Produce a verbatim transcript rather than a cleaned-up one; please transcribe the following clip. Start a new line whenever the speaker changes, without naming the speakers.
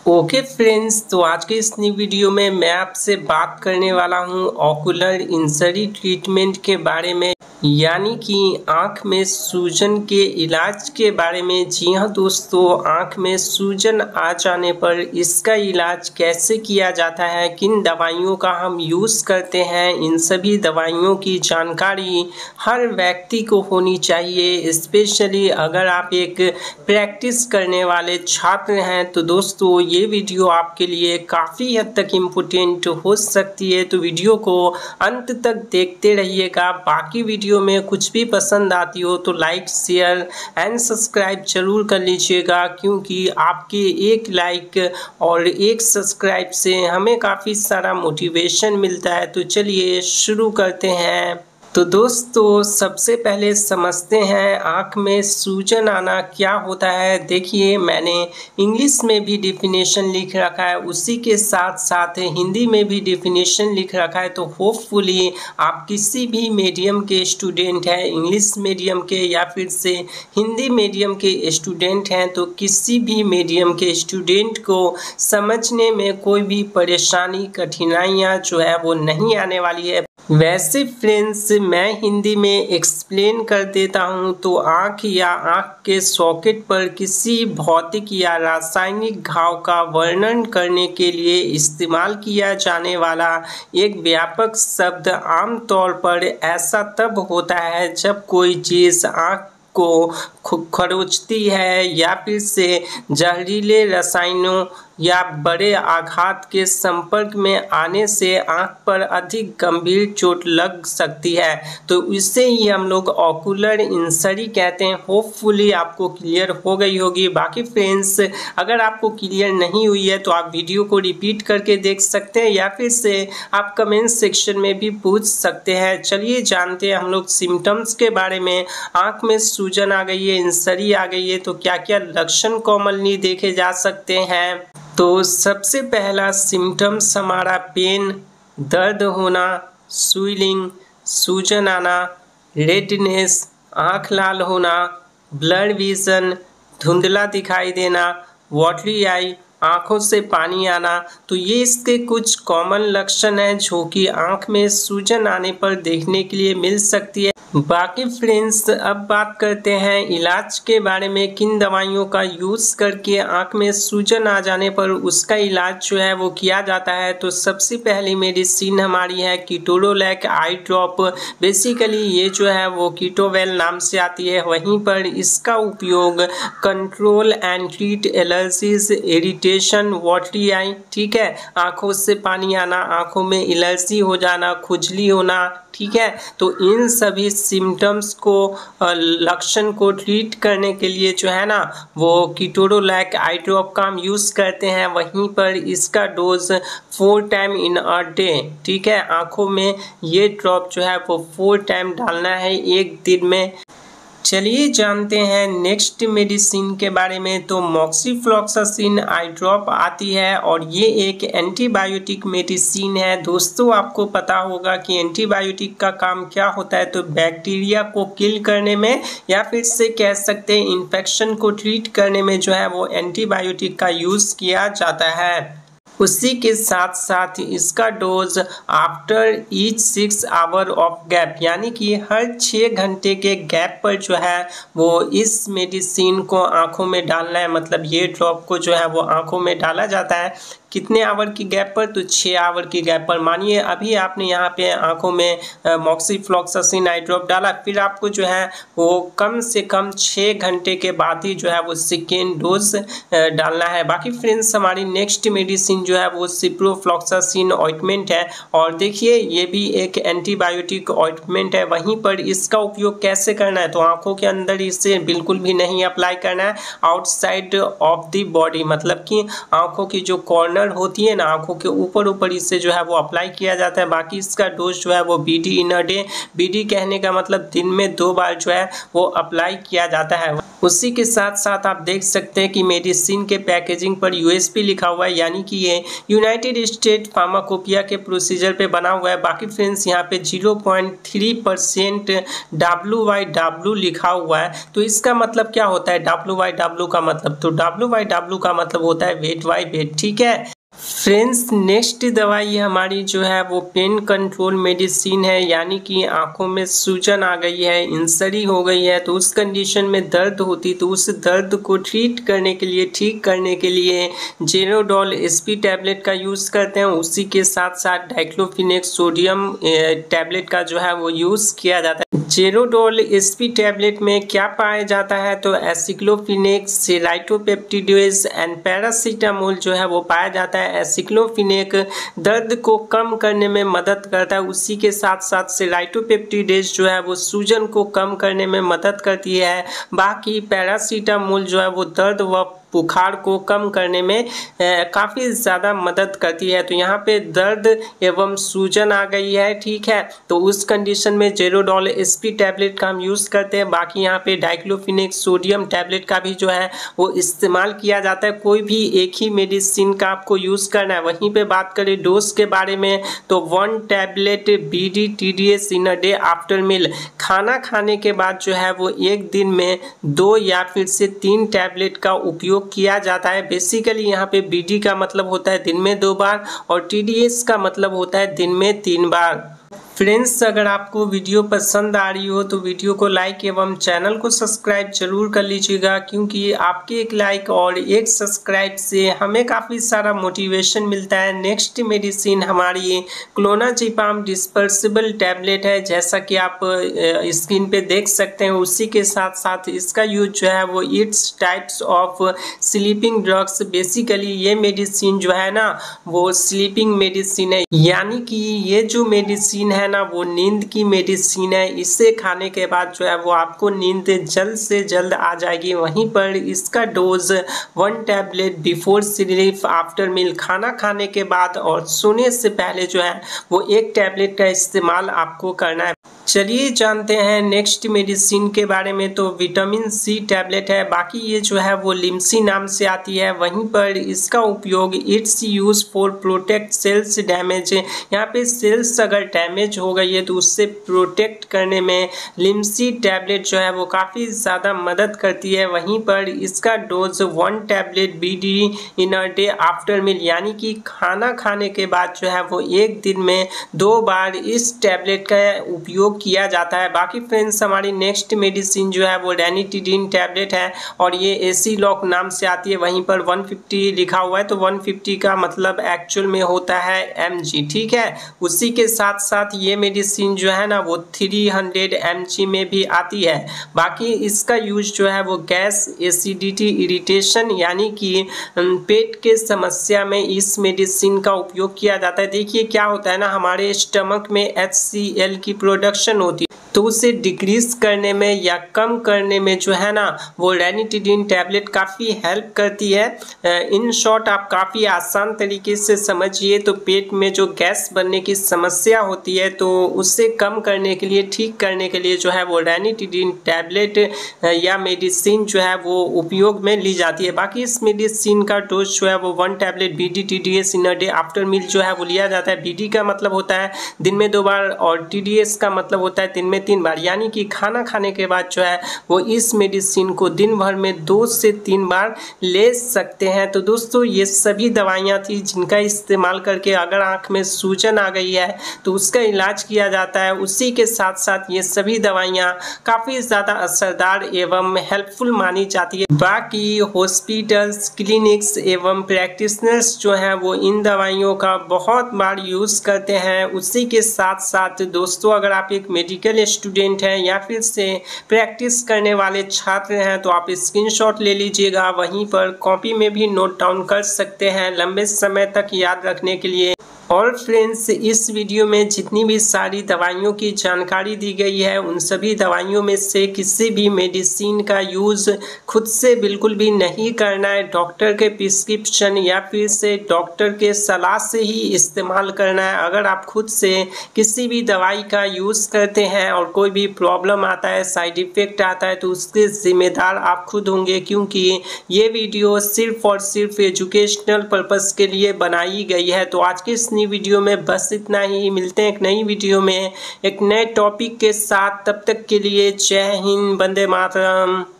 Okay friends, तो आज के इस नई वीडियो में मैं आपसे बात करने वाला हूं ऑकुलर इंजरी ट्रीटमेंट के बारे में, यानी कि आँख में सूजन के इलाज के बारे में। जी हाँ दोस्तों, आँख में सूजन आ जाने पर इसका इलाज कैसे किया जाता है, किन दवाइयों का हम यूज़ करते हैं, इन सभी दवाइयों की जानकारी हर व्यक्ति को होनी चाहिए। स्पेशली अगर आप एक प्रैक्टिस करने वाले छात्र हैं तो दोस्तों ये वीडियो आपके लिए काफ़ी हद तक इम्पोर्टेंट हो सकती है। तो वीडियो को अंत तक देखते रहिएगा। बाकी वीडियो में कुछ भी पसंद आती हो तो लाइक शेयर एंड सब्सक्राइब जरूर कर लीजिएगा, क्योंकि आपके एक लाइक और एक सब्सक्राइब से हमें काफ़ी सारा मोटिवेशन मिलता है। तो चलिए शुरू करते हैं। तो दोस्तों सबसे पहले समझते हैं आँख में सूजन आना क्या होता है। देखिए, मैंने इंग्लिश में भी डेफिनेशन लिख रखा है, उसी के साथ साथ हिंदी में भी डेफिनेशन लिख रखा है। तो होपफुली आप किसी भी मीडियम के स्टूडेंट हैं, इंग्लिश मीडियम के या फिर से हिंदी मीडियम के स्टूडेंट हैं, तो किसी भी मीडियम के स्टूडेंट को समझने में कोई भी परेशानी कठिनाइयाँ जो है वो नहीं आने वाली है। वैसे फ्रेंड्स, मैं हिंदी में एक्सप्लेन कर देता हूं। तो आँख या आँख के सॉकेट पर किसी भौतिक या रासायनिक घाव का वर्णन करने के लिए इस्तेमाल किया जाने वाला एक व्यापक शब्द आमतौर पर ऐसा तब होता है जब कोई चीज़ आँख को खरोंचती है या फिर से जहरीले रसायनों या बड़े आघात के संपर्क में आने से आंख पर अधिक गंभीर चोट लग सकती है। तो इसे ही हम लोग ऑकुलर इंजरी कहते हैं। होपफुली आपको क्लियर हो गई होगी। बाकी फ्रेंड्स, अगर आपको क्लियर नहीं हुई है तो आप वीडियो को रिपीट करके देख सकते हैं या फिर से आप कमेंट सेक्शन में भी पूछ सकते हैं। चलिए जानते हैं हम लोग सिम्टम्स के बारे में। आँख में सूजन आ गई है, इंजरी आ गई है, तो क्या क्या लक्षण कॉमनली देखे जा सकते हैं। तो सबसे पहला सिम्टम्स हमारा पेन, दर्द होना, स्वेलिंग, सूजन आना, रेडनेस, आँख लाल होना, ब्लर विजन, धुंधला दिखाई देना, वाटरी आई, आँखों से पानी आना। तो ये इसके कुछ कॉमन लक्षण हैं जो कि आँख में सूजन आने पर देखने के लिए मिल सकती है। बाकी फ्रेंड्स, अब बात करते हैं इलाज के बारे में। किन दवाइयों का यूज़ करके आँख में सूजन आ जाने पर उसका इलाज जो है वो किया जाता है। तो सबसे पहली मेडिसिन हमारी है कीटोरोलैक आई ड्रॉप। बेसिकली ये जो है वो कीटोवेल नाम से आती है। वहीं पर इसका उपयोग control and treat allergies, irritation, watery eye, ठीक है, आँखों से पानी आना, आँखों में एलर्जी हो जाना, खुजली होना, ठीक है। तो इन सभी सिम्टम्स को, लक्षण को ट्रीट करने के लिए जो है ना वो कीटोरोलैक आई ड्रॉप का हम यूज़ करते हैं। वहीं पर इसका dose four time in a day, ठीक है। आँखों में ये ड्रॉप जो है वो फोर टाइम डालना है एक दिन में। चलिए जानते हैं नेक्स्ट मेडिसिन के बारे में। तो मॉक्सीफ्लॉक्सासिन आई ड्रॉप आती है और ये एक एंटीबायोटिक मेडिसिन है। दोस्तों आपको पता होगा कि एंटीबायोटिक का काम क्या होता है, तो बैक्टीरिया को किल करने में या फिर से कह सकते हैं इन्फेक्शन को ट्रीट करने में जो है वो एंटीबायोटिक का यूज़ किया जाता है। उसी के साथ साथ इसका dose after each six hour of gap, यानी कि हर छः घंटे के गैप पर जो है वो इस मेडिसिन को आँखों में डालना है। मतलब ये ड्रॉप को जो है वो आँखों में डाला जाता है। कितने आवर की गैप पर, तो छः आवर की गैप पर। मानिए अभी आपने यहाँ पे आँखों में मॉक्सीफ्लॉक्सासिन आई ड्रॉप डाला, फिर आपको जो है वो कम से कम छः घंटे के बाद ही जो है वो सेकेंड डोज डालना है। बाकी फ्रेंड्स, हमारी नेक्स्ट मेडिसिन जो है वो सिप्रोफ्लॉक्सासिन ऑइंटमेंट है। और देखिए ये भी एक एंटीबायोटिक ऑइंटमेंट है। वहीं पर इसका उपयोग कैसे करना है, तो आँखों के अंदर इसे बिल्कुल भी नहीं अप्लाई करना है, आउटसाइड ऑफ द बॉडी, मतलब कि आँखों की जो कॉर्नर होती है ना, आंखों के ऊपर ऊपर इससे जो है वो अप्लाई किया जाता है। बाकी इसका डोज जो है वो BD in a day, BD कहने का मतलब दिन में दो बार जो है वो अप्लाई किया जाता है। उसी के साथ साथ आप देख सकते हैं कि मेडिसिन के पैकेजिंग पर यूएसपी लिखा हुआ है, यानी कि ये यूनाइटेड स्टेट फार्माकोपिया के प्रोसीजर पे बना हुआ है। बाकी फ्रेंड्स यहाँ पे zero point three percent W Y W लिखा हुआ है। तो इसका मतलब क्या होता है डब्ल्यू वाई डब्ल्यू का मतलब? तो डब्ल्यू वाई डब्ल्यू का मतलब होता है वेट बाई वेट, ठीक है फ्रेंड्स। नेक्स्ट दवाई हमारी जो है वो पेन कंट्रोल मेडिसिन है, यानी कि आंखों में सूजन आ गई है, इंसरी हो गई है, तो उस कंडीशन में दर्द होती, तो उस दर्द को ट्रीट करने के लिए, ठीक करने के लिए जेरोडोल एसपी टैबलेट का यूज़ करते हैं। उसी के साथ साथ डाइक्लोफिनेक सोडियम टैबलेट का जो है वो यूज़ किया जाता है। जेरोडोल एसपी टैबलेट में क्या पाया जाता है? तो एसिक्लोफिनेक, सेलाइटोपेप्टिडेज एंड पैरासीटामोल जो है वो पाया जाता है। एसिक्लोफिनेक दर्द को कम करने में मदद करता है। उसी के साथ साथ सेलाइटोपेप्टिडेज जो है वो सूजन को कम करने में मदद करती है। बाकी पैरासीटामोल जो है वो दर्द व बुखार को कम करने में काफ़ी ज़्यादा मदद करती है। तो यहाँ पे दर्द एवं सूजन आ गई है, ठीक है, तो उस कंडीशन में जेरोडोल एसपी टैबलेट का हम यूज़ करते हैं। बाकी यहाँ पे डाइक्लोफिनेक सोडियम टैबलेट का भी जो है वो इस्तेमाल किया जाता है। कोई भी एक ही मेडिसिन का आपको यूज़ करना है। वहीं पे बात करें डोज के बारे में, तो one tablet B D T D S in a day after meal, खाना खाने के बाद जो है वो एक दिन में दो या फिर से तीन टैबलेट का उपयोग किया जाता है। बेसिकली यहाँ पे बीडी का मतलब होता है दिन में दो बार और टीडीएस का मतलब होता है दिन में तीन बार। फ्रेंड्स, अगर आपको वीडियो पसंद आ रही हो तो वीडियो को लाइक एवं चैनल को सब्सक्राइब जरूर कर लीजिएगा, क्योंकि आपके एक लाइक और एक सब्सक्राइब से हमें काफ़ी सारा मोटिवेशन मिलता है। नेक्स्ट मेडिसिन हमारी क्लोनाजिपाम डिस्पर्सिबल टैबलेट है, जैसा कि आप स्क्रीन पे देख सकते हैं। उसी के साथ साथ इसका यूज जो है वो its types of sleeping drugs. Basically ये मेडिसिन जो है ना वो स्लीपिंग मेडिसिन है, यानी कि ये जो मेडिसिन है ना वो नींद की मेडिसिन है। इसे खाने के बाद जो है वो आपको नींद जल्द से जल्द आ जाएगी। वहीं पर इसका dose one tablet before sleep after meal, खाना खाने के बाद और सोने से पहले जो है वो एक टैबलेट का इस्तेमाल आपको करना है। चलिए जानते हैं नेक्स्ट मेडिसिन के बारे में। तो विटामिन सी टैबलेट है, बाकी ये जो है वो लिम्सी नाम से आती है। वहीं पर इसका उपयोग its use for protect cells damage, यहाँ पे सेल्स अगर डैमेज हो गई है तो उससे प्रोटेक्ट करने में लिम्सी टैबलेट जो है वो काफ़ी ज़्यादा मदद करती है। वहीं पर इसका dose one tablet B D in a day after meal, यानी कि खाना खाने के बाद जो है वो एक दिन में दो बार इस टैबलेट का उपयोग किया जाता है। बाकी फ्रेंड्स, हमारी नेक्स्ट मेडिसिन जो है वो रेनिटिडीन टैबलेट है और ये एसी लॉक नाम से आती है। वहीं पर वन फिफ्टी लिखा हुआ है, तो वन फिफ्टी का मतलब एक्चुअल में होता है एमजी, ठीक है। उसी के साथ साथ ये मेडिसिन जो है ना वो थ्री हंड्रेड एमजी में भी आती है। बाकी इसका यूज जो है वो गैस, एसिडिटी, इरिटेशन यानी कि पेट के समस्या में इस मेडिसिन का उपयोग किया जाता है। देखिए क्या होता है ना, हमारे स्टमक में एच सी एल की प्रोडक्शन होती है, तो उसे डिक्रीज करने में या कम करने में जो है ना वो रेनिटिडीन टैबलेट काफ़ी हेल्प करती है। इन शॉर्ट आप काफ़ी आसान तरीके से समझिए तो पेट में जो गैस बनने की समस्या होती है तो उससे कम करने के लिए, ठीक करने के लिए जो है वो रेनिटिडीन टैबलेट या मेडिसिन जो है वो उपयोग में ली जाती है। बाकी इस मेडिसिन का डोज जो है वो one tablet B D T D S in a day after meal जो है वो लिया जाता है। बी डी का मतलब होता है दिन में दो बार और टी डी एस का मतलब होता है दिन में तीन बार, यानी कि खाना खाने के बाद जो है वो इस मेडिसिन को दिन भर में दो से तीन बार ले सकते हैं। तो दोस्तों, ये सभी दवाइयाँ थी जिनका इस्तेमाल करके अगर आँख में सूजन आ गई है तो उसका इलाज किया जाता है। उसी के साथ साथ ये सभी दवाइयाँ काफ़ी ज़्यादा असरदार एवं हेल्पफुल मानी जाती है। बाकी हॉस्पिटल्स, क्लिनिक्स एवं प्रैक्टिशनर्स जो हैं वो इन दवाइयों का बहुत बार यूज़ करते हैं। उसी के साथ साथ दोस्तों, अगर आप एक मेडिकल स्टूडेंट हैं या फिर से प्रैक्टिस करने वाले छात्र हैं तो आप स्क्रीनशॉट ले लीजिएगा, वहीं पर कॉपी में भी नोट डाउन कर सकते हैं लंबे समय तक याद रखने के लिए। और फ्रेंड्स, इस वीडियो में जितनी भी सारी दवाइयों की जानकारी दी गई है उन सभी दवाइयों में से किसी भी मेडिसिन का यूज़ खुद से बिल्कुल भी नहीं करना है। डॉक्टर के प्रिस्क्रिप्शन या फिर से डॉक्टर के सलाह से ही इस्तेमाल करना है। अगर आप खुद से किसी भी दवाई का यूज़ करते हैं और कोई भी प्रॉब्लम आता है, साइड इफ़ेक्ट आता है, तो उसके जिम्मेदार आप खुद होंगे, क्योंकि ये वीडियो सिर्फ और सिर्फ एजुकेशनल पर्पस के लिए बनाई गई है। तो आज के इस नई वीडियो में बस इतना ही। मिलते हैं एक नई वीडियो में एक नए टॉपिक के साथ। तब तक के लिए जय हिंद, वंदे मातरम।